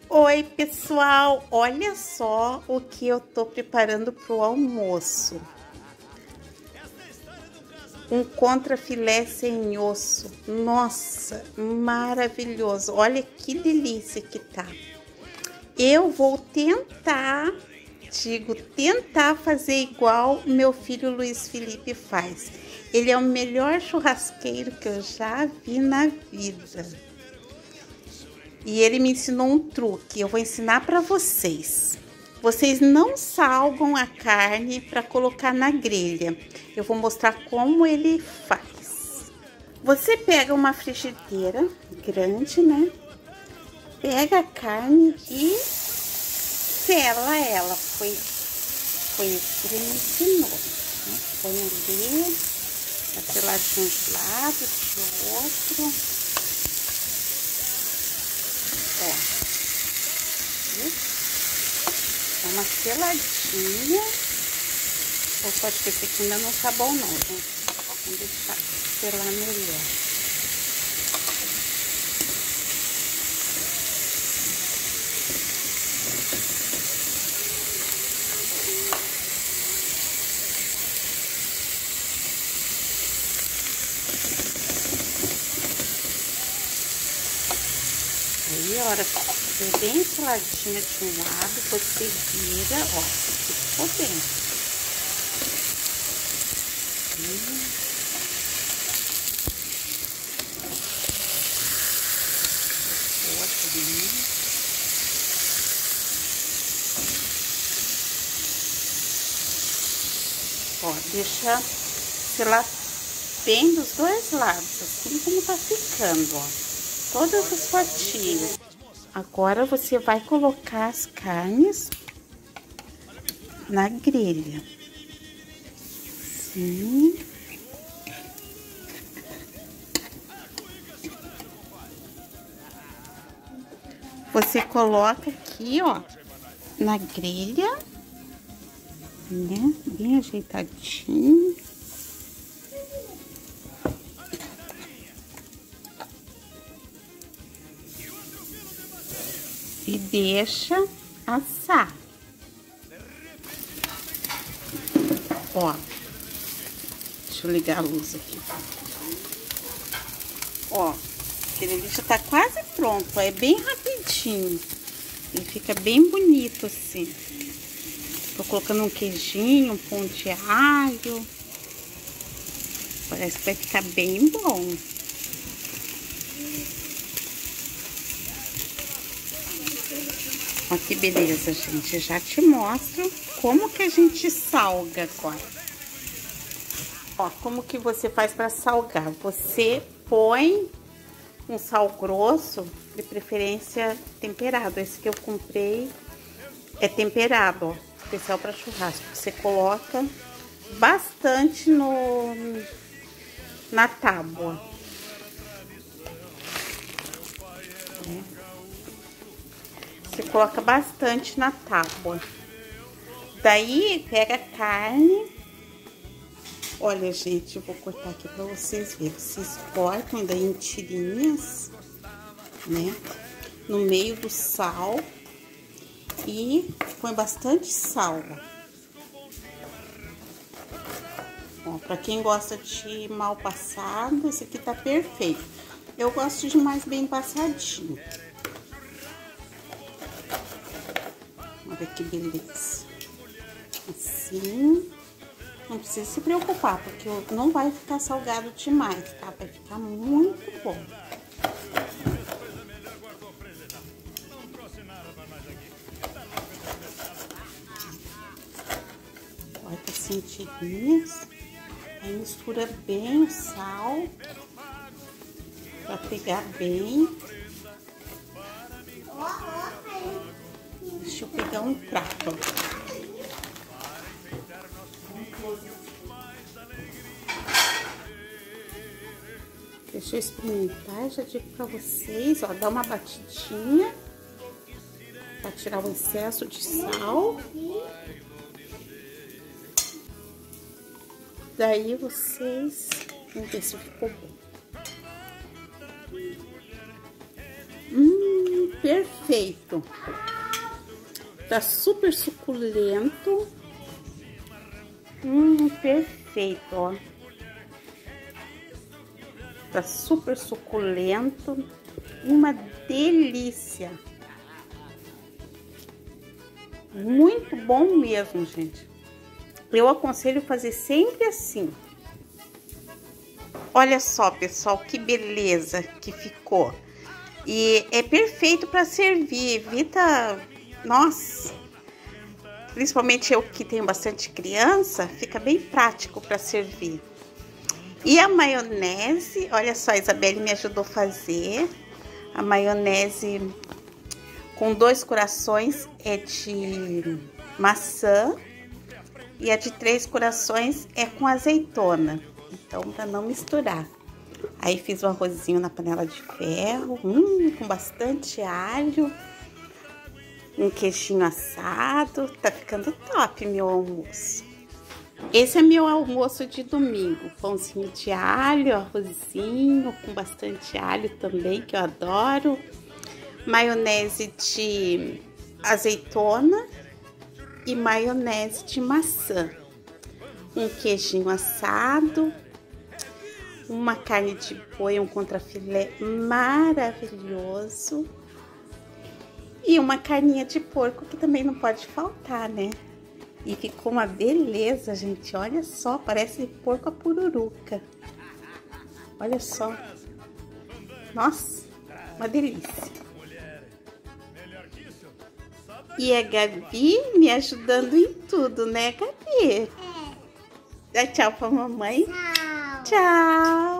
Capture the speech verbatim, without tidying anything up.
Oi, pessoal! Olha só o que eu tô preparando pro almoço. Um contrafilé sem osso. Nossa, maravilhoso! Olha que delícia que tá. Eu vou tentar, digo, tentar fazer igual meu filho Luiz Felipe faz. Ele é o melhor churrasqueiro que eu já vi na vida. E ele me ensinou um truque, eu vou ensinar para vocês. Vocês não salgam a carne para colocar na grelha. Eu vou mostrar como ele faz. Você pega uma frigideira grande, né? Pega a carne e sela ela. Foi, foi isso que ele me ensinou. Né? Põe ali, a seladinha de um lado, de outro. Ó, dá uma seladinha. Ou pode ser que aqui ainda não tá bom não, gente. Vamos deixar selar melhor. Aí, a hora que estiver bem seladinha de um lado, você vira, ó, ficou bem. Hum. Outro ali. Ó, deixa selar bem dos dois lados, assim como tá ficando, ó. Todas as fatias. Agora você vai colocar as carnes na grelha. Sim. Você coloca aqui, ó, na grelha, né? Bem ajeitadinho. E deixa assar. Ó, deixa eu ligar a luz aqui. Ó, aquele ali já tá quase pronto, é bem rapidinho. Ele fica bem bonito assim. Tô colocando um queijinho, um pão de alho. Parece que vai ficar bem bom. Ó, que beleza, gente. Eu já te mostro como que a gente salga agora. Ó, como que você faz para salgar? Você põe um sal grosso, de preferência temperado. Esse que eu comprei é temperado, ó, especial para churrasco. Você coloca bastante no na tábua. É. Você coloca bastante na tábua. Daí, pega a carne. Olha, gente, eu vou cortar aqui pra vocês verem. Vocês cortam daí em tirinhas, né? No meio do sal. E põe bastante sal. Ó, pra quem gosta de mal passado, esse aqui tá perfeito. Eu gosto de mais bem passadinho. Olha que beleza. Assim. Não precisa se preocupar, porque não vai ficar salgado demais, tá? Vai ficar muito bom. Corta assim tirinhas. Aí mistura bem o sal. Pra pegar bem. Deixa eu pegar um prato. Deixa eu experimentar, já digo pra vocês, ó, dá uma batidinha pra tirar o excesso de sal. Daí vocês vão ver se ficou bom. Hum, perfeito. perfeito. Tá super suculento. Hum, perfeito, ó. Tá super suculento. Uma delícia. Muito bom mesmo, gente. Eu aconselho fazer sempre assim. Olha só, pessoal, que beleza que ficou. E é perfeito para servir. Evita... Nossa, principalmente eu que tenho bastante criança, fica bem prático para servir. E a maionese, olha só, a Isabelle me ajudou a fazer. A maionese com dois corações é de maçã e a de três corações é com azeitona. Então, para não misturar. Aí fiz um arrozinho na panela de ferro, hum, com bastante alho. Um queijinho assado, tá ficando top meu almoço. Esse é meu almoço de domingo, pãozinho de alho, arrozinho com bastante alho também, que eu adoro. Maionese de azeitona e maionese de maçã. Um queijinho assado, uma carne de boi, um contrafilé maravilhoso. E uma carninha de porco que também não pode faltar, né? E ficou uma beleza, gente. Olha só, parece porco a pururuca. Olha só. Nossa, uma delícia. E a Gabi me ajudando em tudo, né, Gabi? É. Dá tchau pra mamãe. Tchau. Tchau.